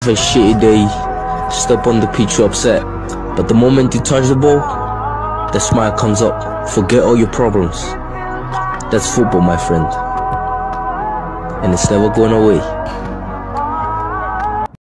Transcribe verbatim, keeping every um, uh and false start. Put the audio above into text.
a shitty day, step on the pitch, you're upset. But the moment you touch the ball, the smile comes up. Forget all your problems. That's football, my friend. And it's never going away.